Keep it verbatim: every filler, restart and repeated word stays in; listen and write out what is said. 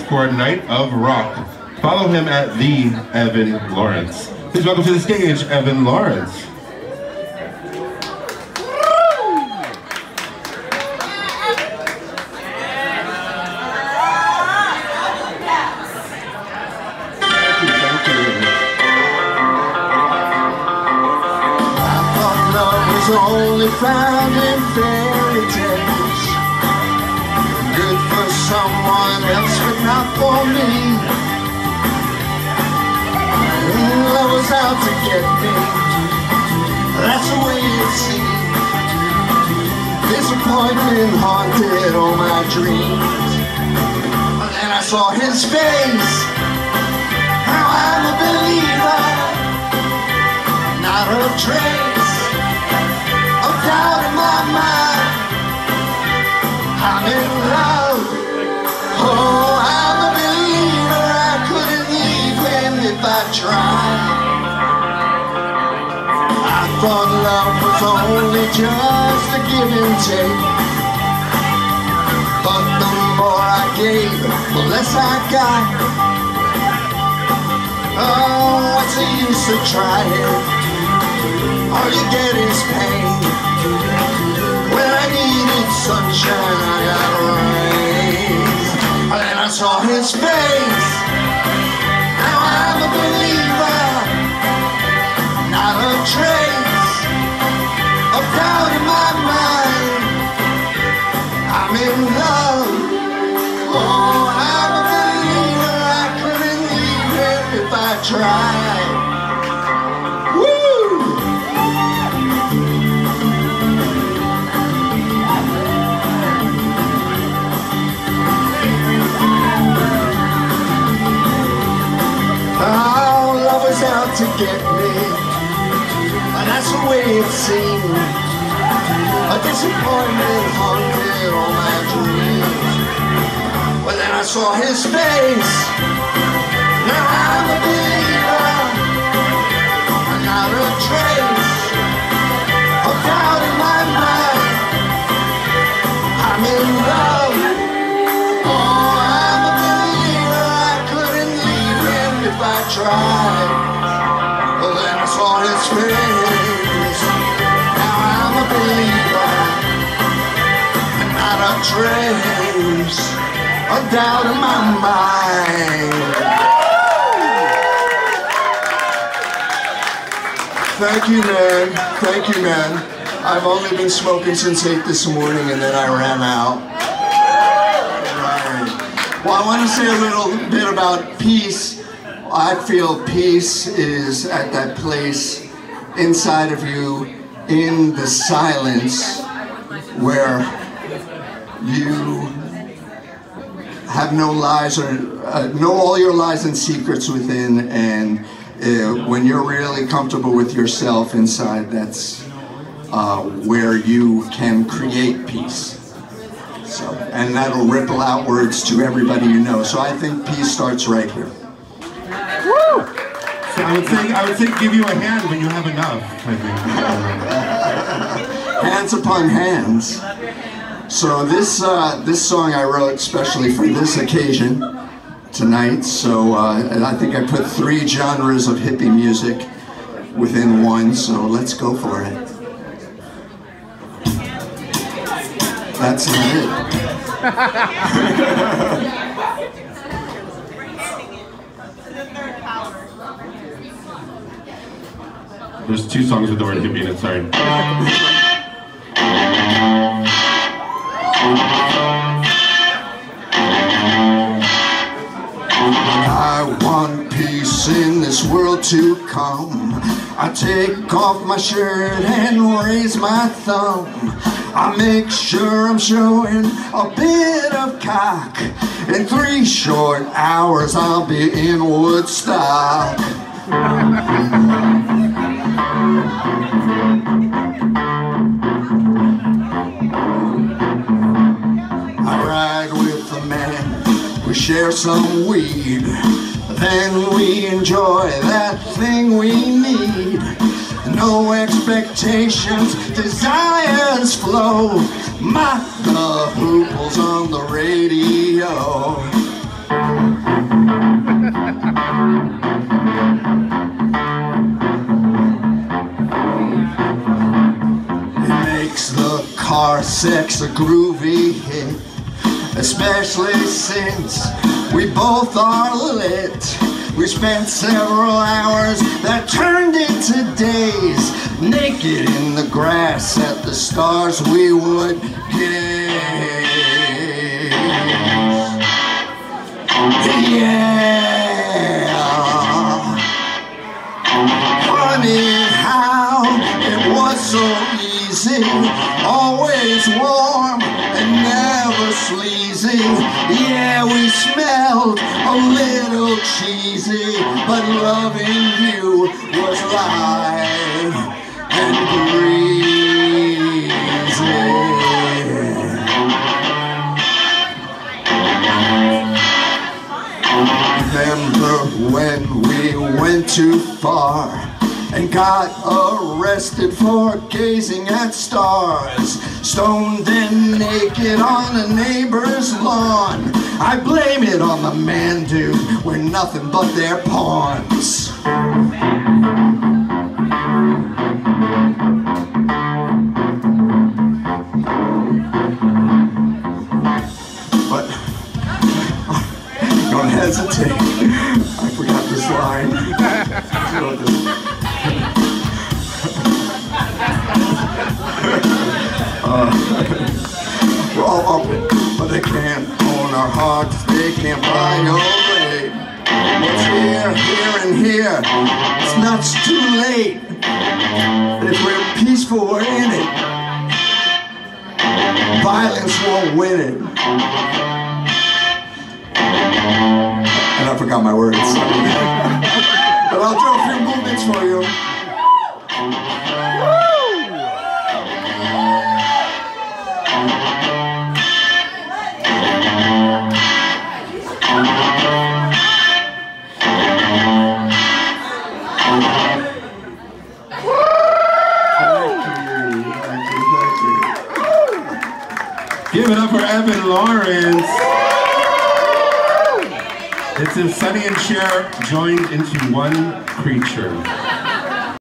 for Night of Rock. Follow him at the Evan Laurence. Please welcome to the stage, Evan Laurence. Only found in fairy tales, good for someone else but not for me. Love was out to get me, that's the way it seemed. Disappointment haunted all my dreams. And then I saw his face. Now I'm a believer, not a trace doubt in my mind. I'm in love. Oh, I'm a believer. I couldn't leave him if I tried. I thought love was only just a give and take, but the more I gave, the less I got. Oh, what's the use of trying? All you get is pain. When I needed sunshine, I got rain. And then I saw his face. Now I'm a believer, not a trace of doubt in my mind. I'm in love. Oh, I'm a believer. I couldn't leave him if I tried. To get me, and that's the way it seemed. A disappointment haunted all my dreams. Well, then I saw his face. Now I'm a believer, not a trace of doubt in my mind. I'm in love. Oh, I'm a believer. I couldn't leave him if I tried. I saw his face. Now I'm a believer, and not a trace of doubt in my mind. Thank you, man. Thank you, man. I've only been smoking since eight this morning, and then I ran out. Right. Well, I want to say a little bit about peace. I feel peace is at that place inside of you, in the silence, where you have no lies, or uh, know all your lies and secrets within, and uh, when you're really comfortable with yourself inside, that's uh, where you can create peace. So, and that'll ripple outwards to everybody you know. So I think peace starts right here. Woo! So I would say, I would say give you a hand when you have enough, I think. Hands upon hands. So this, uh, this song I wrote especially for this occasion tonight. So uh, I think I put three genres of hippie music within one, so let's go for it. That's it. There's two songs with the word hippie in it, sorry. I want peace in this world to come. I take off my shirt and raise my thumb. I make sure I'm showing a bit of cock. In three short hours I'll be in Woodstock. I ride with a man, we share some weed, then we enjoy that thing we need. No expectations, desires flow. My the hooples on the radio. sex a groovy hit, especially since we both are lit. We spent several hours that turned into days, naked in the grass at the stars we would gaze. Yeah. Funny how it was so easy, always warm and never sleazy. Yeah, we smelled a little cheesy, but loving you was light and breezy. Remember when we went too far and got arrested for gazing at stars, stoned and naked on a neighbor's lawn? I blame it on the man, dude, we're nothing but their pawns. But don't hesitate, I forgot this line. uh, we're all open, but they can't own our hearts, they can't buy your way. What's here, here and here, it's not too late. If we're peaceful, we're in it. Violence won't win it. And I forgot my words. But I'll do a few movements for you. Give it up for Evan Laurence. It's if Sonny and Cher joined into one creature.